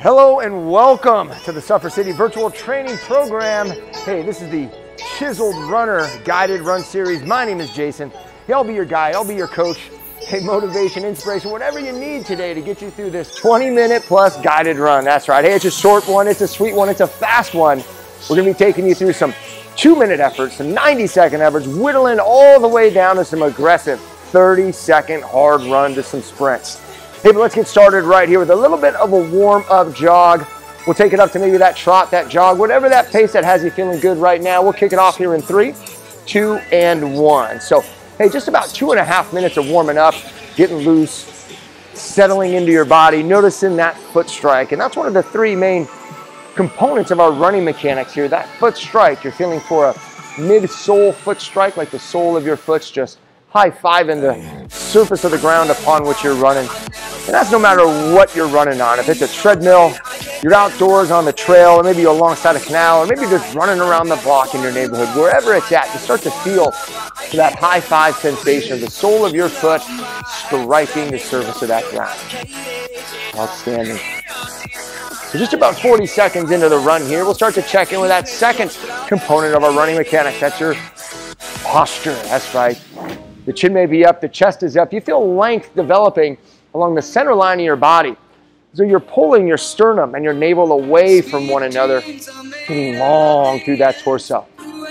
Hello and welcome to the Suffer City Virtual Training Program. Hey, this is the Chiseled Runner Guided Run Series. My name is Jason. Hey, I'll be your guide, I'll be your coach. Hey, motivation, inspiration, whatever you need today to get you through this 20-minute plus guided run. That's right. Hey, it's a short one, it's a sweet one, it's a fast one. We're gonna be taking you through some 2-minute efforts, some 90-second efforts, whittling all the way down to some aggressive 30-second hard run to some sprints. Hey, but let's get started right here with a little bit of a warm-up jog. We'll take it up to maybe that trot, that jog, whatever that pace that has you feeling good right now. We'll kick it off here in 3, 2, and 1. So, hey, just about 2.5 minutes of warming up, getting loose, settling into your body, noticing that foot strike. And that's one of the 3 main components of our running mechanics here, that foot strike. You're feeling for a mid-sole foot strike, like the sole of your foot's just high-fiving the surface of the ground upon which you're running. And that's no matter what you're running on. If it's a treadmill, you're outdoors on the trail, or maybe you're alongside a canal, or maybe you're just running around the block in your neighborhood, wherever it's at, you start to feel that high-five sensation of the sole of your foot striking the surface of that ground. Outstanding. So just about 40 seconds into the run here, we'll start to check in with that second component of our running mechanics. That's your posture. That's right. The chin may be up, the chest is up. You feel length developing along the center line of your body. So you're pulling your sternum and your navel away from one another, getting long through that torso.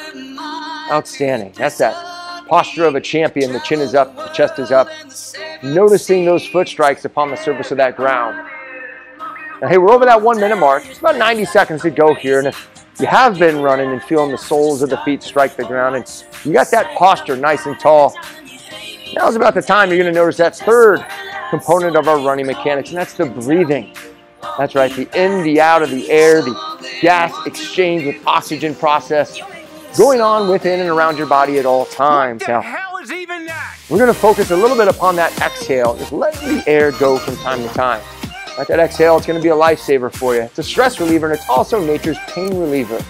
Outstanding. That's that posture of a champion. The chin is up, the chest is up. Noticing those foot strikes upon the surface of that ground. Now, hey, we're over that 1-minute mark. It's about 90 seconds to go here. And if you have been running and feeling the soles of the feet strike the ground, and you got that posture nice and tall, now's about the time you're going to notice that third component of our running mechanics, and that's the breathing. That's right, the in, the out of the air, the gas exchange with oxygen process going on within and around your body at all times. Now, we're going to focus a little bit upon that exhale, just letting the air go from time to time. Like that exhale, it's going to be a lifesaver for you. It's a stress reliever, and it's also nature's pain reliever.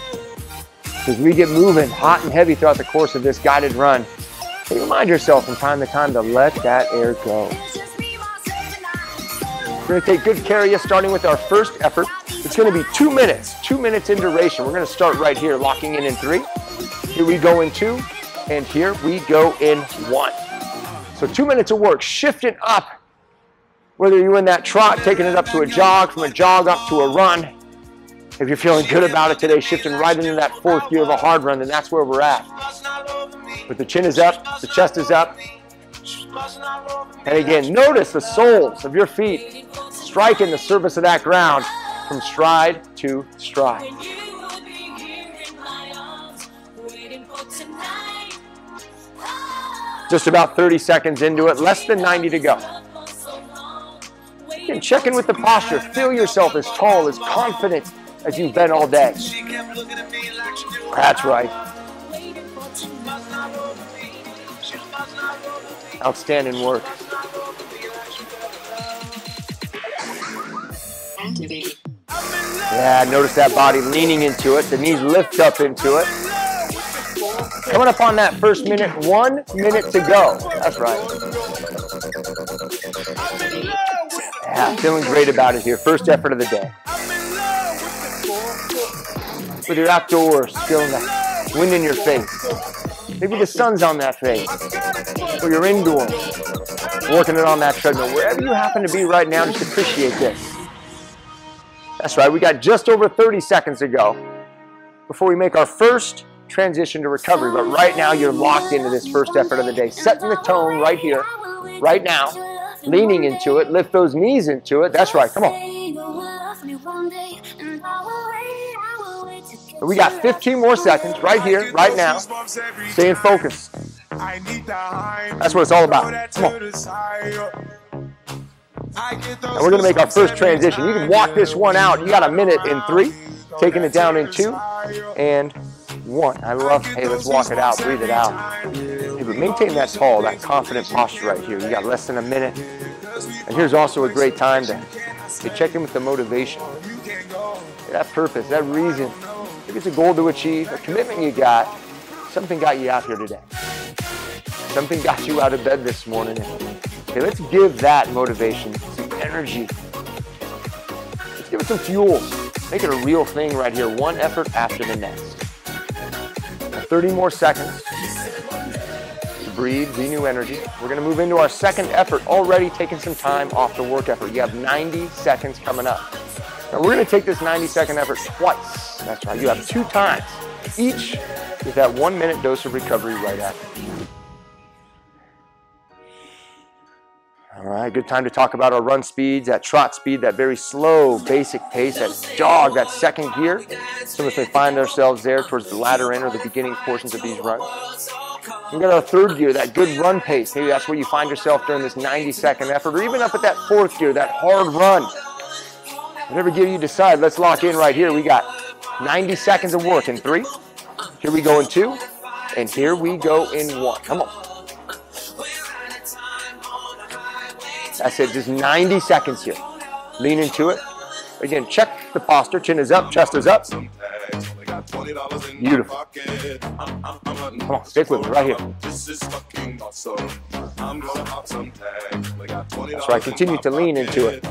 As we get moving hot and heavy throughout the course of this guided run, remind yourself from time to time to let that air go. We're going to take good care of you, starting with our first effort. It's going to be 2 minutes, 2 minutes in duration. We're going to start right here, locking in 3. Here we go in 2, and here we go in 1. So 2 minutes of work, shifting up. Whether you're in that trot, taking it up to a jog, from a jog up to a run. If you're feeling good about it today, shifting right into that 4th gear of a hard run, then that's where we're at. But the chin is up, the chest is up. And again, notice the soles of your feet striking the surface of that ground from stride to stride. Just about 30 seconds into it, less than 90 to go. Again, check in with the posture. Feel yourself as tall, as confident as you've been all day. That's right. Outstanding work. Yeah, notice that body leaning into it. The knees lift up into it. Coming up on that first minute, 1 minute to go. That's right. Yeah, feeling great about it here. First effort of the day. Whether you're outdoors, feeling the wind in your face. Maybe the sun's on that face. Or you're indoors, working it on that treadmill. Wherever you happen to be right now, just appreciate this. That's right, we got just over 30 seconds to go before we make our first transition to recovery. But right now, you're locked into this first effort of the day. Setting the tone right here, right now. Leaning into it, lift those knees into it. That's right, come on. We got 15 more seconds right here, right now. Staying focused. That's what it's all about. Come on. And we're going to make our first transition. You can walk this one out. You got a minute in 3, taking it down in 2 and 1. I love, hey, let's walk it out, breathe it out. Hey, but maintain that tall, that confident posture right here. You got less than a minute. And here's also a great time to check in with the motivation. That purpose, that reason. Maybe it's a goal to achieve, a commitment you got. Something got you out here today. Something got you out of bed this morning. Okay, let's give that motivation some energy. Let's give it some fuel. Make it a real thing right here. One effort after the next. 30 more seconds to breathe, renew energy. We're gonna move into our second effort, already taking some time off the work effort. You have 90 seconds coming up. Now we're gonna take this 90-second effort twice. That's right, you have 2 times, each with that 1-minute dose of recovery right after. All right, good time to talk about our run speeds, that trot speed, that very slow, basic pace, that jog, that second gear. Some of us may find ourselves there towards the latter end or the beginning portions of these runs. We got our third gear, that good run pace. Maybe that's where you find yourself during this 90-second effort, or even up at that fourth gear, that hard run. Whatever gear you decide, let's lock in right here. We got 90 seconds of work in 3. Here we go in 2, and here we go in 1. Come on. That's it, just 90 seconds here. Lean into it. Again, check the posture. Chin is up, chest is up. Beautiful. Come on, stick with me right here. That's right, continue to lean into it.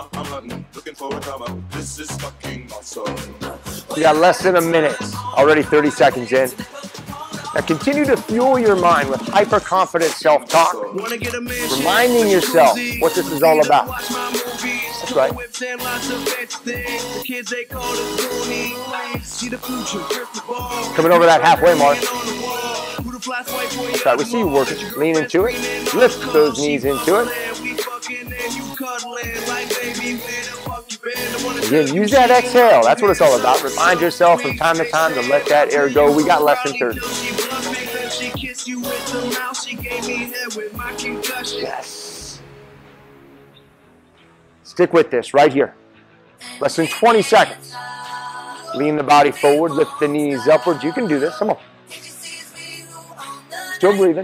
We got less than a minute. Already 30 seconds in. Now continue to fuel your mind with hyper-confident self-talk, reminding yourself what this is all about. That's right. Coming over that halfway mark. That's right, we see you working. Lean into it. Lift those knees into it. Again, use that exhale. That's what it's all about. Remind yourself from time to time to let that air go. We got less than 30. Yes. Stick with this right here. Less than 20 seconds. Lean the body forward. Lift the knees upwards. You can do this. Come on. Still breathing.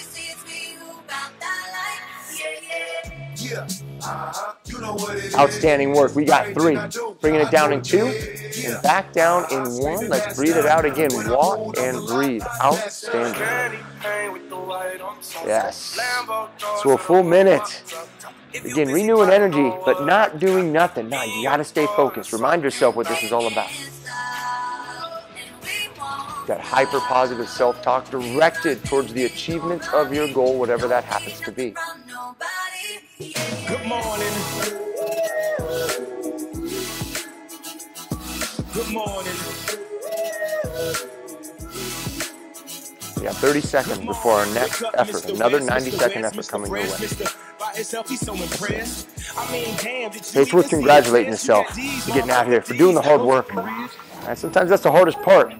Outstanding work. We got 3. Bringing it down in 2 and back down in 1. Let's breathe it out again. Walk and breathe. Outstanding. Yes. So a full minute. Again, renewing energy, but not doing nothing. No, you got to stay focused. Remind yourself what this is all about. That hyper-positive self-talk directed towards the achievement of your goal, whatever that happens to be. Good morning. Good morning. We have 30 seconds before our next effort. Another 90-second effort coming your way. It's worth congratulating yourself for getting out here, for doing the hard work. And sometimes that's the hardest part.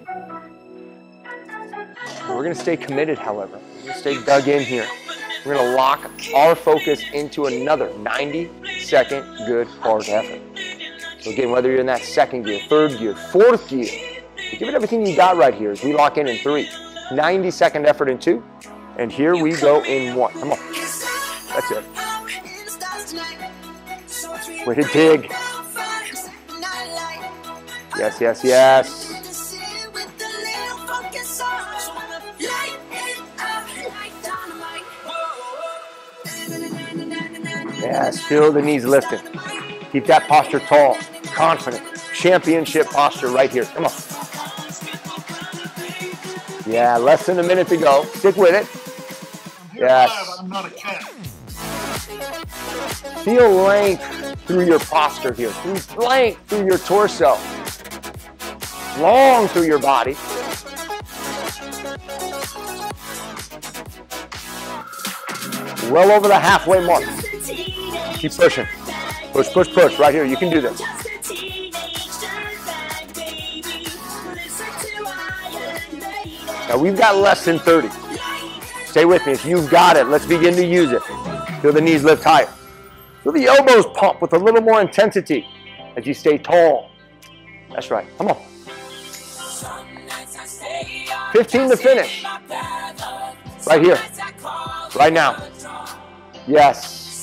We're going to stay committed, however. We're going to stay dug in here. We're going to lock our focus into another 90-second good hard effort. So again, whether you're in that second gear, third gear, fourth gear, give it everything you got right here as we lock in 3. 90-second effort in 2. And here we go in 1. Come on. That's it. Way to dig. Yes, yes, yes. Yes, feel the knees lifted. Keep that posture tall, confident. Championship posture right here. Come on. Yeah, less than a minute to go. Stick with it. Yes. I'm not a cat. Feel length through your posture here. Length through your torso. Long through your body. Well over the halfway mark. Keep pushing. Push, push, push. Right here. You can do this. Now we've got less than 30. Stay with me. If you've got it, let's begin to use it. Feel the knees lift higher. Feel the elbows pump with a little more intensity as you stay tall. That's right. Come on. 15 to finish. Right here. Right now. Yes.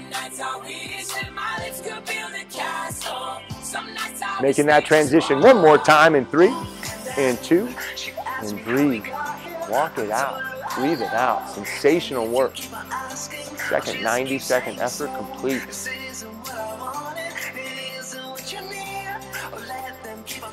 Making that transition one more time in 3 and 2 and breathe. Walk it out. Breathe it out. Sensational work. Second 90-second effort complete.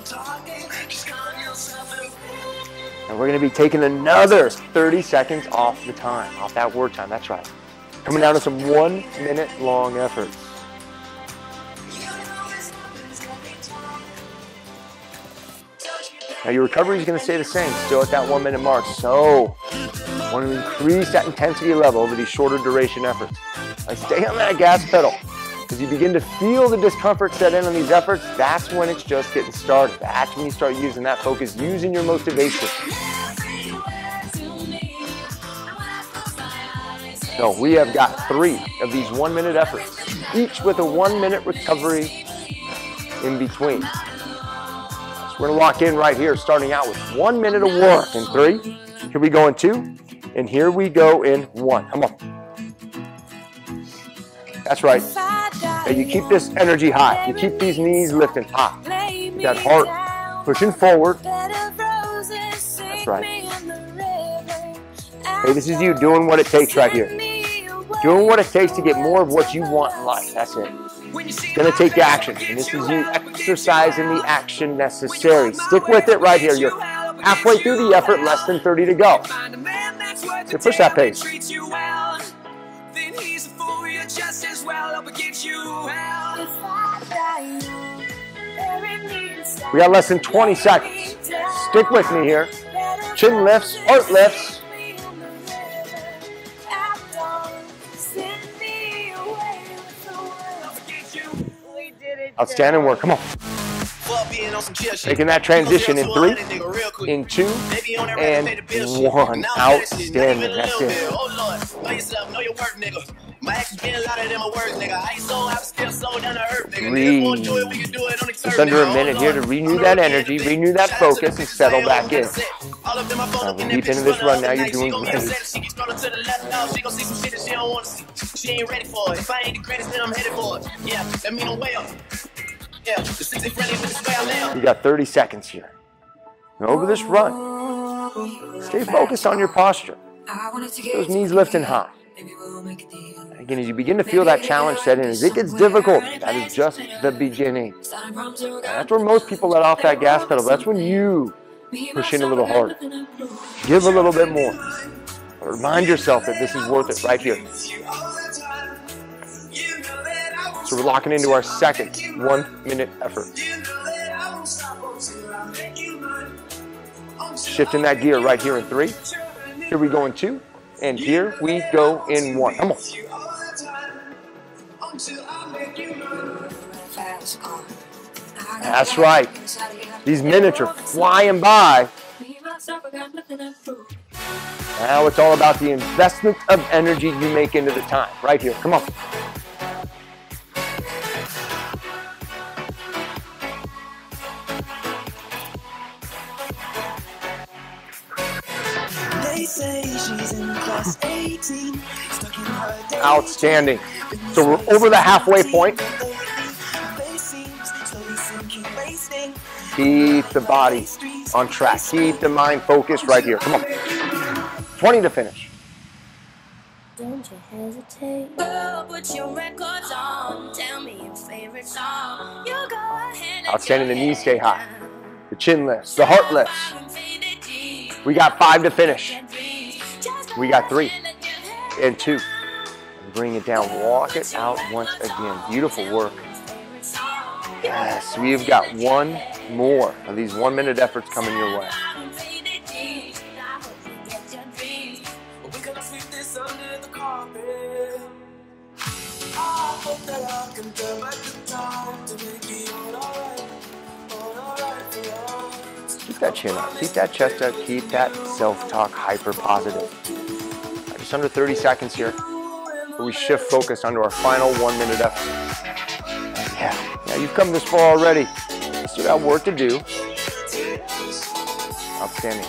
And we're going to be taking another 30 seconds off the time, off that word time. That's right. Coming down to some 1 minute long efforts. Now your recovery is going to stay the same, still at that 1 minute mark. So, want to increase that intensity level over these shorter duration efforts. Stay on that gas pedal. As you begin to feel the discomfort set in on these efforts, that's when it's just getting started. That's when you start using that focus, using your motivation. So we have got 3 of these 1 minute efforts, each with a 1 minute recovery in between. So we're gonna lock in right here, starting out with 1 minute of work in 3. Here we go in 2, and here we go in 1. Come on. That's right. Now you keep this energy high. You keep these knees lifting high. That heart pushing forward. That's right. Hey, this is you doing what it takes right here. Doing what it takes to get more of what you want in life. That's it. It's going to take action. And this is you exercising the action necessary. Stick with it right here. You're halfway through the effort, less than 30 to go. So push that pace. We got less than 20 seconds. Stick with me here. Chin lifts, heart lifts. Outstanding work. Come on. Making that transition in 3, in 2, and 1. Outstanding. That's it. 3. Just under a minute here to renew that energy, renew that focus, and settle back in. We're deep into this run now. You're doing great. She ain't ready for it. If I ain't the greatest, then I'm headed for it. Yeah, that mean I'm way up. Yeah, the 60 friendly with the way I live. You got 30 seconds here. And over this run, stay focused on your posture. Those knees lifting high. Again, as you begin to feel that challenge set in, as it gets difficult, that is just the beginning. That's where most people let off that gas pedal. That's when you push in a little harder. Give a little bit more. Remind yourself that this is worth it right here. So we're locking into our second 1 minute effort. Shifting that gear right here in 3. Here we go in 2. And here we go in 1. Come on. That's right. These minutes are flying by. Now it's all about the investment of energy you make into the time. Right here. Come on. Outstanding. So we're over the halfway point. Keep the body on track. Keep the mind focused right here. Come on. 20 to finish. Don't you hesitate. Put your records on. Tell me your favorite song. You go ahead. Outstanding. The knees stay high. The chin lifts. The heart lifts. We got 5 to finish. We got 3 and 2. Bring it down. Walk it out once again. Beautiful work. Yes, we've got 1 more of these 1 minute efforts coming your way. Keep that chin up, keep that chest up, keep that self-talk hyper positive. Just under 30 seconds here, where we shift focus onto our final 1 minute effort. Yeah, you've come this far already. You still got work to do. Outstanding.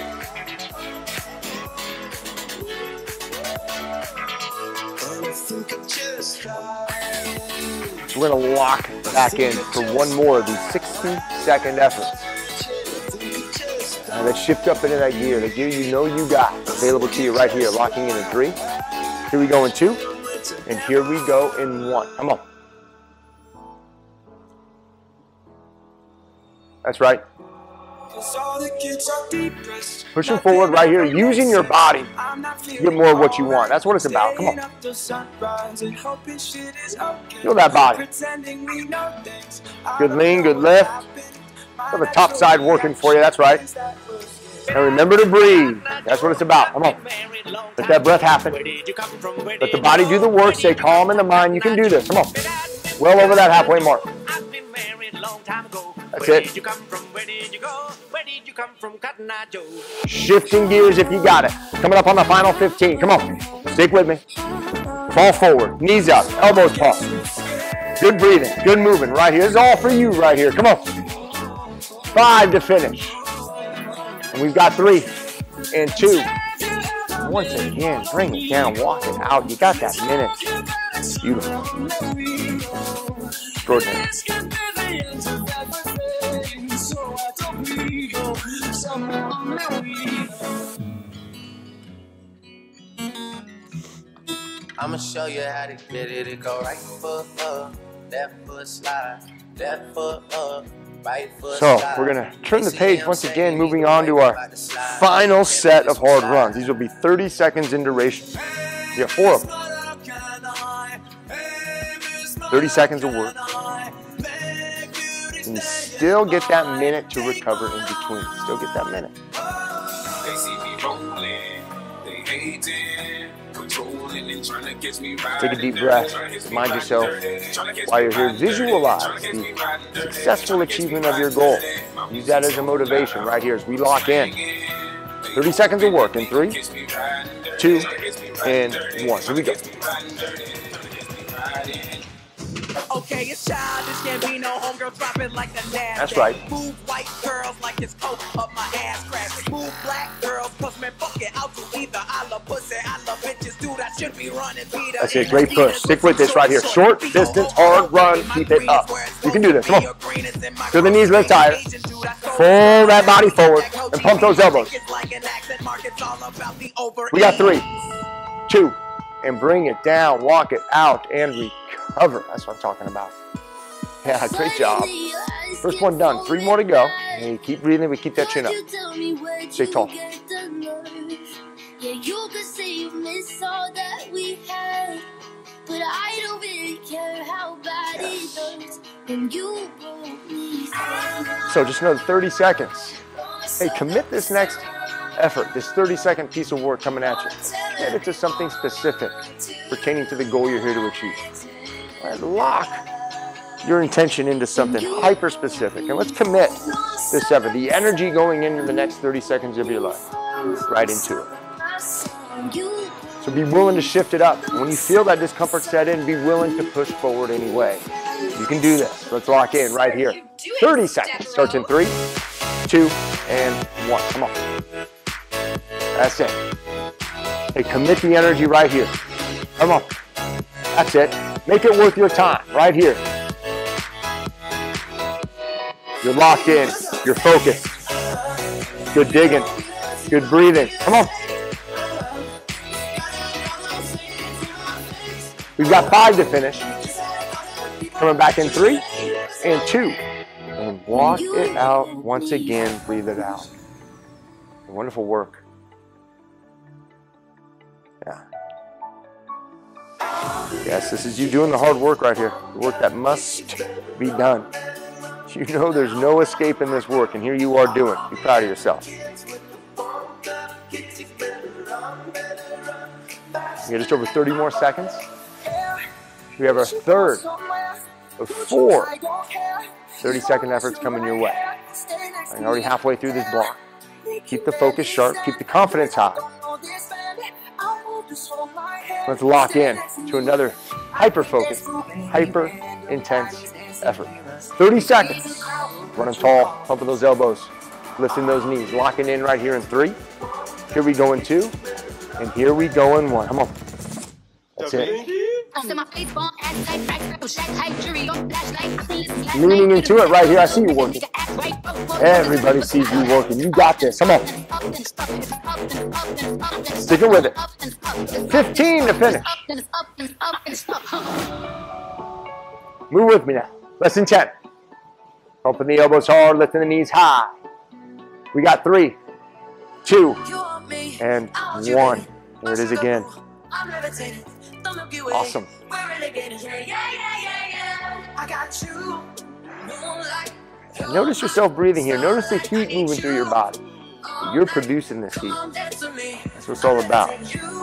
So we're going to lock back in for 1 more of these 60-second efforts. Let's shift up into that gear, the gear you know you got available to you right here. Locking in 3. Here we go in 2. And here we go in 1. Come on. That's right. Pushing forward right here, using your body to get more of what you want. That's what it's about. Come on. Feel that body. Good lean, good lift. Feel the top side working for you. That's right. And remember to breathe. That's what it's about. Come on. Let that breath happen. Let the body do the work. Stay calm in the mind. You can do this. Come on. Well over that halfway mark. That's it. Shifting gears if you got it. Coming up on the final 15. Come on. Stick with me. Fall forward. Knees up. Elbows crossed. Good breathing. Good moving right here. This is all for you right here. Come on. 5 to finish. And we've got 3 and 2. Once again, bring it down. Walk it out. You got that minute. Beautiful. Extraordinary. I'ma show you how to get it. It go right foot up, left foot slide, left foot up, right foot so slide. we're gonna turn the page once again, moving on to our final set of hard runs. These will be 30 seconds in duration. You have 4 of them. 30 seconds of work. And you still get that minute to recover in between. Still get that minute. Take a deep breath. Remind yourself while you're here, visualize the successful achievement of your goal. Use that as a motivation right here as we lock in. 30 seconds of work in 3, 2, and 1. Here we go. Okay, it's childish, can't be no homegirl, drop it like the NASDAQ. That's right. Move white girls like it's coke up my ass crack. Move black girls, cause man, fuck it, I'll do either. I love pussy, I love bitches, dude, I should be running Peter. That's it, great push. Stick with this right here. Short, distance, hard, run, keep it up. You can do this, come on. Feel the knees lift higher. Pull that body forward and pump those elbows. We got 3, 2, and bring it down, walk it out, and recover. That's what I'm talking about. Yeah, great job. First one done. 3 more to go. And you keep breathing. We keep that chin up. Stay tall. Yeah, you could say you miss all that we had, but I don't really care how bad it hurts when you broke me. So just another 30 seconds. Hey, commit this next effort, this 30-second piece of work coming at you. Commit it to something specific pertaining to the goal you're here to achieve. All right, lock your intention into something hyper-specific. And let's commit this effort, the energy going into the next 30 seconds of your life, right into it. So be willing to shift it up. When you feel that discomfort set in, be willing to push forward anyway. You can do this. Let's lock in right here. 30 seconds. Starts in 3, 2, and 1. Come on. That's it. Hey, commit the energy right here. Come on. That's it. Make it worth your time right here. You're locked in. You're focused. Good digging. Good breathing. Come on. We've got 5 to finish. Coming back in 3 and 2. And walk it out once again. Breathe it out. Wonderful work. Yeah. Yes, this is you doing the hard work right here. The work that must be done. You know there's no escape in this work, and here you are doing. Be proud of yourself. We got just over 30 more seconds. We have our third of 4 30-second efforts coming your way. I'm already halfway through this block. Keep the focus sharp. Keep the confidence high. Let's lock in to another hyper-focused, hyper-intense effort. 30 seconds. Running tall, pumping those elbows, lifting those knees, locking in right here in 3. Here we go in 2, and here we go in 1. Come on. That's it. Leaning into it right here. I see you working. Everybody sees you working. You got this. Come on. Sticking with it. 15 to finish. Move with me now. Less than 10. Pumping the elbows hard, lifting the knees high. We got 3, 2, and 1. There it is again. Awesome. Notice yourself breathing here. Notice the heat moving through your body. You're producing this heat. That's what it's all about.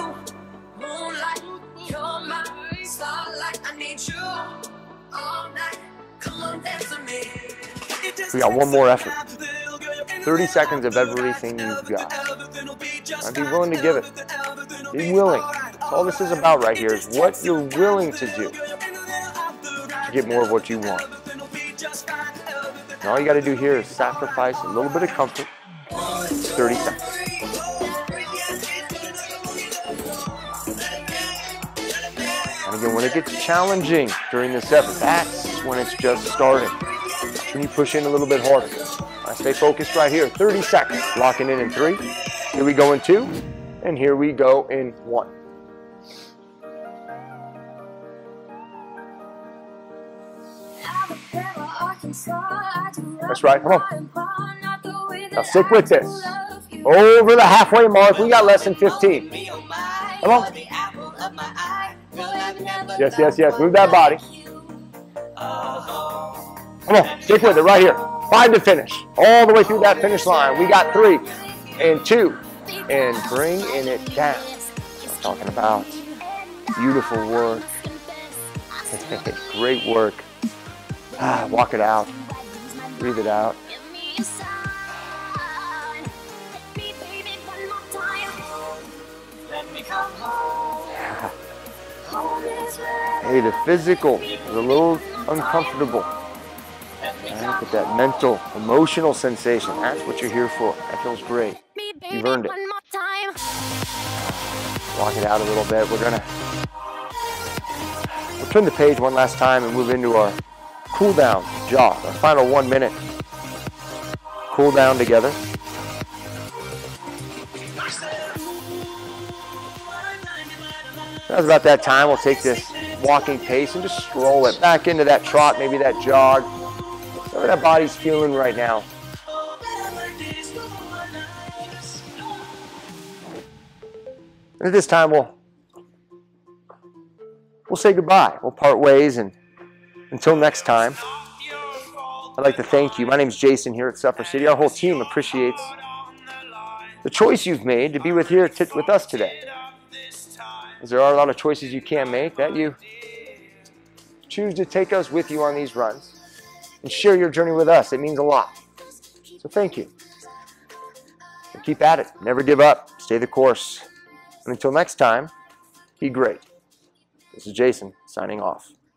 We got one more effort. 30 seconds of everything you've got. I'd be willing to give it. Be willing. That's all this is about right here, is what you're willing to do to get more of what you want. And all you got to do here is sacrifice a little bit of comfort. 30 seconds. And again, when it gets challenging during this effort, that's when it's just starting. When you push in a little bit harder. I stay focused right here. 30 seconds. Locking in 3. Here we go in 2. And here we go in 1. That's right. Come on. Now stick with this. Over the halfway mark. We got less than 15. Come on. Yes, yes, yes. Move that body. Come on. Stick with it right here. 5 to finish. All the way through that finish line. We got 3 and 2. And bringing it down. I'm talking about beautiful work. Great work. Walk it out. Breathe it out. Hey, the physical is a little uncomfortable. Right, but that mental, emotional sensation, that's what you're here for. That feels great. You've earned it. Walk it out a little bit. We'll turn the page one last time and move into our cool down jog. Our final 1 minute cool down together. That's about that time. We'll take this walking pace and just stroll it back into that trot, maybe that jog. Whatever that body's feeling right now. And at this time, we'll say goodbye. We'll part ways, and until next time, I'd like to thank you. My name is Jason here at Suffer City. Our whole team appreciates the choice you've made to be with us today. As there are a lot of choices you can't make, that you choose to take us with you on these runs and share your journey with us. It means a lot. So thank you. And keep at it. Never give up. Stay the course. And until next time, be great. This is Jason signing off.